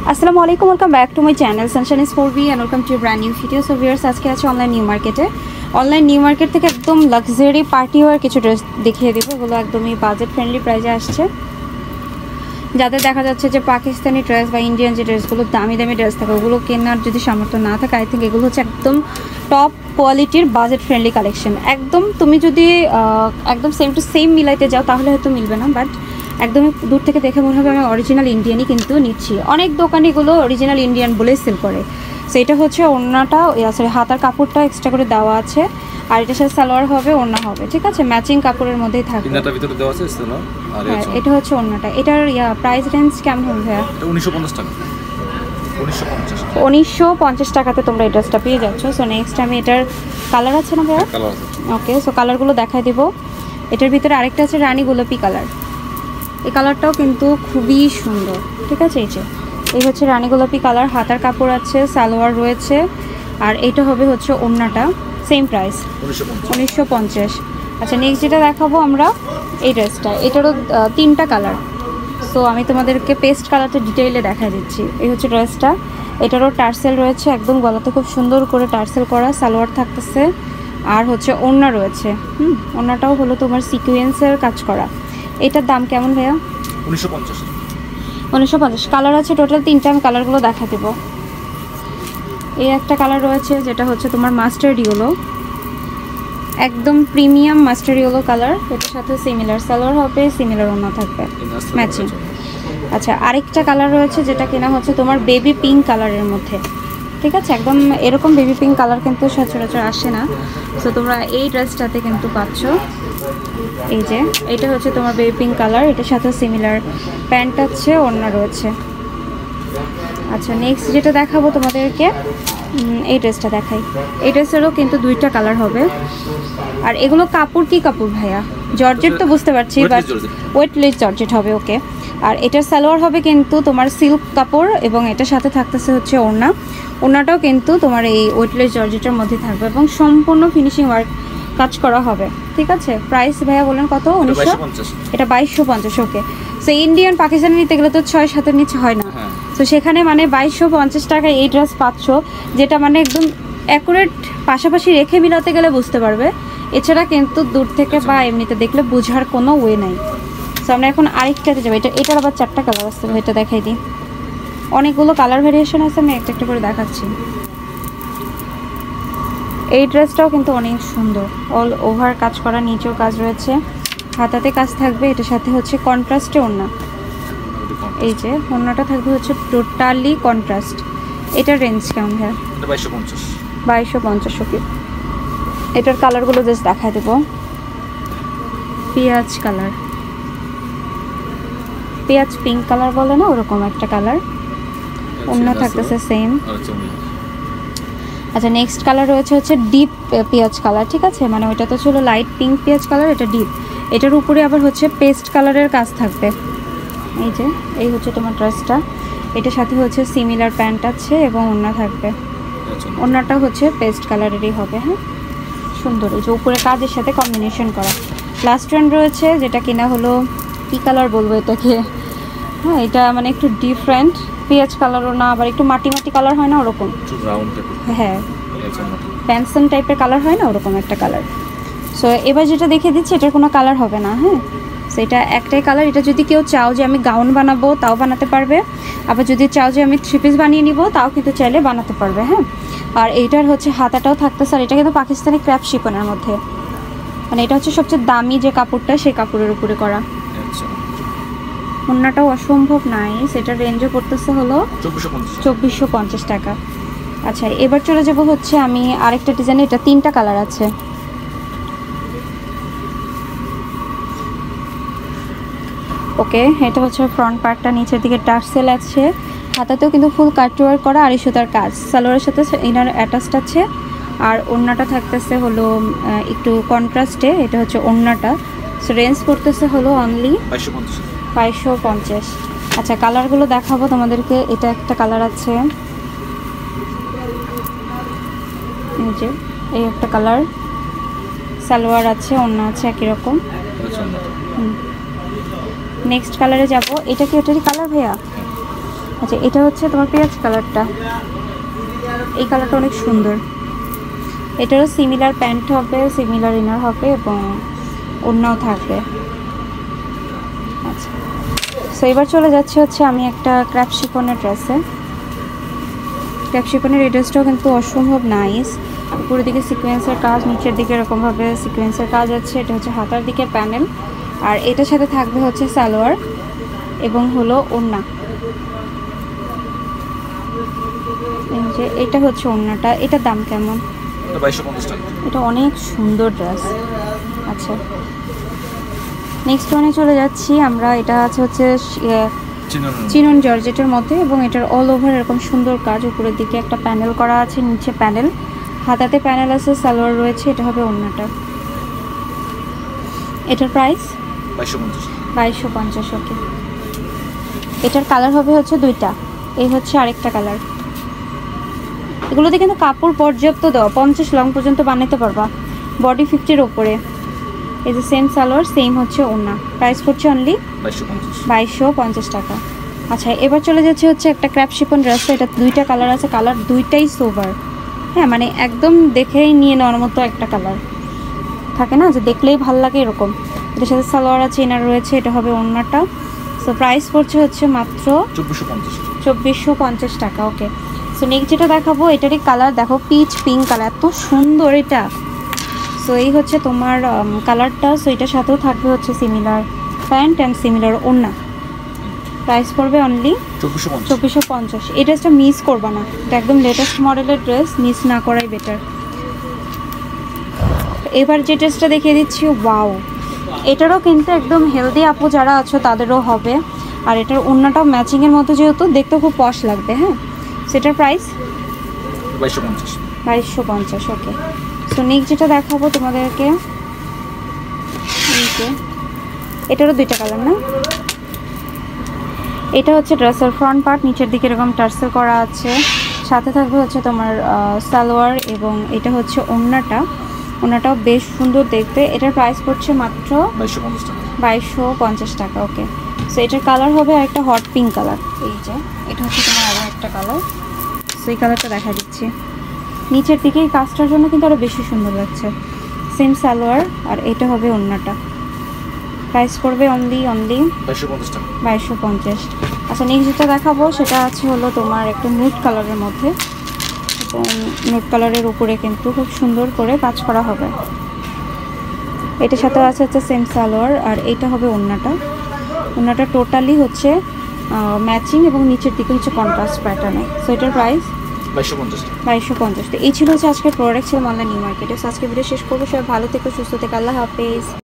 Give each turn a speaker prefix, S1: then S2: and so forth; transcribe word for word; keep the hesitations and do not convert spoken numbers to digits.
S1: আসসালামু আলাইকুম, welcome back to my channel sunshine is for B and welcome to brand new video. So viewers, আজকে আছে online new market. Online new market থেকে একদম luxury party wear কিছু dress দেখিয়ে দেবো। এগুলো একদমই বাজেট ফ্রেন্ডলি প্রাইসে আসছে। যাদের দেখা যাচ্ছে যে পাকিস্তানি ড্রেস বা ইন্ডিয়ান যে ড্রেসগুলো দামি দামি ড্রেস থাকে, ওগুলো কেনার যদি সামর্থ্য না থাকে, আই থিঙ্ক এগুলো হচ্ছে একদম টপ কোয়ালিটির বাজেট ফ্রেন্ডলি কালেকশন। একদম তুমি যদি একদম সেম টু সেম মিলাইতে যাও তাহলে হয়তো মিলবে না, বাট একদমই দূর থেকে দেখে মনে হবে আমি অরিজিনাল ইন্ডিয়ানই কিন্তু নিচ্ছি। অনেক দোকানিগুলো অরিজিনাল ইন্ডিয়ান বলেই সেল করে। সো এটা হচ্ছে ওড়নাটা, সরি হাতার কাপড়টা এক্সট্রা করে দেওয়া আছে, আর এটার সাথে সালোয়ার হবে, ওড়না হবে, ঠিক আছে, ম্যাচিং কাপড়ের মধ্যেই থাকবে।
S2: তিনটার ভিতরে দেওয়া আছে সালোয়ার আর
S1: হ্যাঁ, এটা হচ্ছে ওড়নাটা। এটার ইয়া প্রাইস রেঞ্জ কেমন হবে ভাইয়া?
S2: এটা উনিশশো পঞ্চাশ টাকা।
S1: উনিশশো পঞ্চাশ টাকাতে তোমরা এই ড্রেসটা পেয়ে যাচ্ছ। সো নেক্সট আমি এটার কালার আছে না ভাইয়া?
S2: কালার আছে।
S1: ওকে, সো কালারগুলো দেখাই দিব। এটার ভিতরে আরেকটা আছে রানী গোলাপি কালার। এই কালারটাও কিন্তু খুবই সুন্দর, ঠিক আছে। এই যে এই হচ্ছে রানী গোলাপি কালার, হাতার কাপড় আছে, সালোয়ার রয়েছে, আর এইটা হবে হচ্ছে ওড়নাটা। সেম প্রাইস উনিশশো পঞ্চাশ। আচ্ছা, নেক্সট যেটা দেখাবো আমরা এই ড্রেসটা, এটারও তিনটা কালার। সো আমি তোমাদেরকে পেস্ট কালারটা ডিটেইলে দেখা দিচ্ছি। এই হচ্ছে ড্রেসটা, এটারও টার্সেল রয়েছে, একদম গলাতে খুব সুন্দর করে টার্সেল করা, সালোয়ার থাকতেছে, আর হচ্ছে ওড়না রয়েছে। হুম, ওড়নাটাও হলো তোমার সিকুয়েন্সের কাজ করা। এটার দাম কেমন ভাইয়া?
S2: উনিশশো পঞ্চাশ।
S1: উনিশশো পঞ্চাশ। কালার আছে টোটাল তিনটা, আমি কালারগুলো দেখা দেবো। এই একটা কালার রয়েছে যেটা হচ্ছে তোমার মাস্টার্ড ইয়েলো, একদম প্রিমিয়াম মাস্টার্ড ইয়েলো কালার। এটার সাথে সিমিলার সালোয়ার হবে, সিমিলার ওড়না থাকবে, ম্যাচিং। আচ্ছা, আরেকটা কালার রয়েছে যেটা কিনা হচ্ছে তোমার বেবি পিঙ্ক কালারের মধ্যে, ঠিক আছে। একদম এরকম বেবি পিঙ্ক কালার কিন্তু সচরাচর আসে না। সো তোমরা এই ড্রেসটাতে কিন্তু পাচ্ছ। এই যে এটা হচ্ছে তোমার বেবি পিঙ্ক কালার, এটার সাথে সিমিলার প্যান্ট আছে, ওড়না রয়েছে। আচ্ছা, নেক্সট যেটা দেখাবো তোমাদেরকে, এই ড্রেসটা দেখাই। এই ড্রেসেরও কিন্তু দুইটা কালার হবে। আর এগুলো কাপড় কি কাপড় ভাইয়া? জর্জেট তো বুঝতে পারছি, বাট ওয়েটলেস জর্জেট হবে। ওকে, আর এটার সালোয়ার হবে কিন্তু তোমার সিল্ক কাপড়, এবং এটার সাথে থাকতেছে হচ্ছে ওড়না। ওড়নাটাও কিন্তু তোমার এই ওয়েটলেস জর্জেটের মধ্যে থাকবে এবং সম্পূর্ণ ফিনিশিং ওয়ার্ক কাজ করা হবে, ঠিক আছে। প্রাইস ভাইয়া বলেন কত? উনিশশো। এটা বাইশশো পঞ্চাশ। ওকে, সো ইন্ডিয়ান পাকিস্তানি নিতে গেলে তো ছয় সাতের নিচে হয় না। তো সেখানে মানে বাইশশো পঞ্চাশ টাকায় এই ড্রেস পাচ্ছ, যেটা মানে একদম অ্যাকুরেট পাশাপাশি রেখে মিলাতে গেলে বুঝতে পারবে। এছাড়া কিন্তু দূর থেকে বা এমনিতে দেখলে বোঝার কোনো ওয়ে নাই। সো আমরা এখন আরেকটাতে যাবো। এটা এটার আবার চারটা কালার আসতে হবে, এটা দেখাই দিই। অনেকগুলো কালার ভেরিয়েশন আছে, আমি একটা একটা করে দেখাচ্ছি। এই ড্রেসটাও কিন্তু অনেক সুন্দর, অল ওভার কাজ করা, নিচেও কাজ রয়েছে, হাতাতে কাজ থাকবে। এটার সাথে হচ্ছে কন্ট্রাস্টে ওড়না। এই যে ওড়নাটা থাকবে হচ্ছে টোটালি কন্ট্রাস্ট। এটার রেঞ্জ কেমন হয়?
S2: বাইশশো পঞ্চাশ।
S1: বাইশশো পঞ্চাশ। ওকে, এটার কালারগুলো জাস্ট দেখায় দেবো। পেঁয়াজ কালার, পেঁয়াজ পিঙ্ক কালার বলে না, ওরকম একটা কালার। ওড়না থাকতেছে সেম। আচ্ছা, নেক্সট কালার রয়েছে হচ্ছে ডিপ পেঁয়াজ কালার, ঠিক আছে। মানে ওইটা তো ছিল লাইট পিঙ্ক পেঁয়াজ কালার, এটা ডিপ। এটার উপরে আবার হচ্ছে পেস্ট কালারের কাজ থাকবে। এই যে এই হচ্ছে তোমার ড্রেসটা, এটার সাথে হচ্ছে সিমিলার প্যান্ট আছে এবং ওড়না থাকবে। ওড়নাটা হচ্ছে পেস্ট কালারেরই হবে। হ্যাঁ, সুন্দর। এই যে উপরে কাজের সাথে কম্বিনেশন করা। লাস্ট ওয়ান রয়েছে যেটা কিনা হলো কি কালার বলবো এটাকে, হ্যাঁ এটা মানে একটু ডিফারেন্ট, পেঁয়াজ কালারও না, আবার একটু মাটি মাটি কালার হয় না ওরকম, হ্যাঁ প্যান্সন টাইপের কালার হয় না, ওরকম একটা কালার। সো এবার যেটা দেখে দিচ্ছি, এটার কোনো কালার হবে না। হ্যাঁ, সেটা একটাই কালার। এটা যদি কেউ চাও যে আমি গাউন বানাবো তাও বানাতে পারবে, আবার যদি চাও যে আমি থ্রি পিস বানিয়ে নিব তাও কিন্তু চাইলে বানাতে পারবে। হ্যাঁ, আর এইটার হচ্ছে হাতাটাও থাকতেছে, আর এটা কিন্তু পাকিস্তানি ক্র্যাপ শিপনের মধ্যে, মানে এটা হচ্ছে সবচেয়ে দামি যে কাপড়টা সেই কাপড়ের উপরে করা। ওড়নাটাও অসম্ভব নাইস। এটার রেঞ্জও পড়তেছে হলো চব্বিশশো পঞ্চাশ টাকা। আচ্ছা, এবার চলে যাব হচ্ছে আমি আরেকটা ডিজাইনে। এটা তিনটা কালার আছে। ওকে, এটা হচ্ছে ফ্রন্ট পার্টটা, নিচের দিকে টার্সেল আছে, হাতাতেও কিন্তু ফুল কাটওয়ার্ক করা, আড়াই সুতার কাজ, সালোয়ারের সাথে ইনার অ্যাটাচড আছে, আর ওড়নাটা থাকতেছে হলো একটু কন্ট্রাস্টে। এটা হচ্ছে ওড়নাটা। সো রেঞ্জ পড়তেছে হলো অনলি বাইশশো পঞ্চাশ। আচ্ছা, কালারগুলো দেখাবো তোমাদেরকে। এটা একটা কালার আছে, এই যে এই একটা কালার, সালোয়ার আছে, ওড়না আছে একই রকম। নেক্সট কালারে যাব। এটা কি ওটারই কালার ভাইয়া? আচ্ছা, এটা হচ্ছে তোমার পেঁয়াজ কালারটা, এই কালারটা অনেক সুন্দর। এটারও সিমিলার প্যান্ট হবে, সিমিলার ইনার হবে এবং ওড়নাও থাকবে। আচ্ছা, সো এবার চলে যাচ্ছে হচ্ছে আমি একটা ক্র্যাপ শিফনের ড্রেসে। ক্র্যাপ শিফনের এই ড্রেসটাও কিন্তু অসম্ভব নাইস। উপরের দিকে সিকোয়েন্সের কাজ, নিচের দিকে এরকমভাবে সিকোয়েন্সের কাজ আছে। এটা হচ্ছে হাতার দিকে প্যানেল, আর এটার সাথে থাকবে হচ্ছে সালোয়ার এবং হলো ওড়না। এই যে এটা হচ্ছে ওড়নাটা, এটার দাম কেমন?
S2: বাইশশো পঞ্চাশ টাকা।
S1: এটা অনেক সুন্দর ড্রেস। আচ্ছা, নেক্সট ওয়ানে চলে যাচ্ছি আমরা। এটা আছে হচ্ছে চিনন জর্জেটের মধ্যে এবং এটার অল ওভার এরকম সুন্দর কাজ। উপরের দিকে একটা প্যানেল করা আছে, নিচে প্যানেল, হাতাতে প্যানেল আছে, সালোয়ার রয়েছে। এটা হবে ওড়নাটা। এটার প্রাইস বাইশশো পঞ্চাশ। ওকে, এটার কালার হবে হচ্ছে দুইটা। এই হচ্ছে আরেকটা কালার। এগুলোতে কিন্তু কাপড় পর্যাপ্ত দেওয়া, পঞ্চাশ লং পর্যন্ত বানাতে পারবা, বডি ফিফটির ওপরে। এই যে সেম সালোয়ার, সেম হচ্ছে ওড়না। প্রাইস করছে অনলি বাইশশো পঞ্চাশ টাকা। আচ্ছা, এবার চলে যাচ্ছে হচ্ছে একটা ক্র্যাপ শিফন ড্রেস। এটা দুইটা কালার আছে, কালার দুইটাই সোবার। হ্যাঁ, মানে একদম দেখেই নিয়ে নেওয়ার মতো একটা কালার থাকে না, যে দেখলেই ভাল লাগে এরকম। এটার সাথে সালোয়ার আছে, ইনার রয়েছে। এটা হবে ওড়নাটা। সো প্রাইস পড়ছে হচ্ছে মাত্র চব্বিশশো পঞ্চাশ টাকা। ওকে, সো নেক্সট যেটা দেখাবো, এটারই কালার দেখো, পিচ পিঙ্ক কালার, এত সুন্দর এটা। সো এই হচ্ছে তোমার কালারটা। সো এটার সাথেও থাকবে হচ্ছে সিমিলার প্যান্ট অ্যান্ড সিমিলার ওড়না। প্রাইস পড়বে অনলি চব্বিশশো পঞ্চাশ। এই ড্রেসটা মিস করবা না, এটা একদম লেটেস্ট মডেলের ড্রেস, মিস না করাই বেটার। এবার যে ড্রেসটা দেখিয়ে দিচ্ছি, ওয়াও, এটারও কিন্তু একদম হেলদি আপু যারা আছো তাদেরও হবে। আর এটার ওড়নাটাও ম্যাচিংয়ের মতো, যেহেতু দেখতে খুব পশ লাগবে। হ্যাঁ, সেটার প্রাইস বাইশশো পঞ্চাশ। ওকে, সো নেক্সট যেটা দেখাবো তোমাদেরকে, এটারও দুইটা কালার না। এটা হচ্ছে ড্রেসের ফ্রন্ট পার্ট, নিচের দিকে এরকম টার্সেল করা আছে, সাথে থাকবে হচ্ছে তোমার সালোয়ার এবং এটা হচ্ছে ওড়নাটা। ওড়নাটাও বেশ সুন্দর দেখতে। এটার প্রাইস পড়ছে মাত্র বাইশশো পঞ্চাশ টাকা। ওকে, সো এটার কালার হবে আর একটা হট পিঙ্ক কালার। এই যে এটা হচ্ছে তোমার আরও একটা কালার। সো এই কালারটা দেখা দিচ্ছি, নিচের দিকে এই কাজটার জন্য কিন্তু আরও বেশি সুন্দর লাগছে। সেম সালোয়ার, আর এটা হবে ওড়নাটা। প্রাইস পড়বে অনলি অনলি বাইশশো পঞ্চাশ। আচ্ছা, নেক্সট যেটা দেখাবো সেটা আছে হলো তোমার একটা নুট কালারের মধ্যে, এবং নুট কালারের উপরে কিন্তু খুব সুন্দর করে কাজ করা হবে। এটার সাথে আছে হচ্ছে সেম সালোয়ার, আর এটা হবে ওড়নাটা। ওড়নাটা টোটালি হচ্ছে ম্যাচিং এবং নিচের দিকে হচ্ছে কন্ট্রাস্ট প্যাটার্নে। সো এটার প্রাইস বাইশশো পঞ্চাশ। তো এই ছিল হচ্ছে আজকের প্রোডাক্ট, ছিল অনলাইন নিউ মার্কেটে। আজকে ভিডিও শেষ করবো। সবাই ভালো থেকো, সুস্থ থেকো, আল্লাহ হাফেজ।